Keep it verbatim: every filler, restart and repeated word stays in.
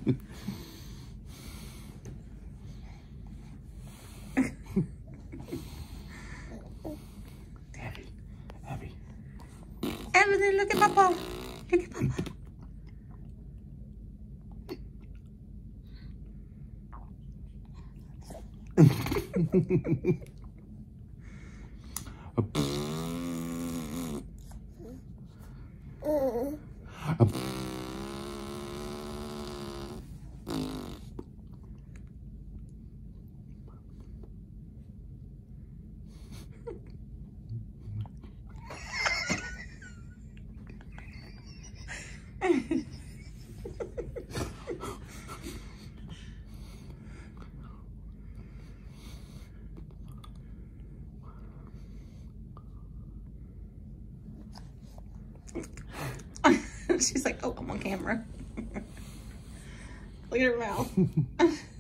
Daddy, Abby. Abby, look at Papa. Look at Papa. She's like, oh, I'm on camera. Look at her mouth.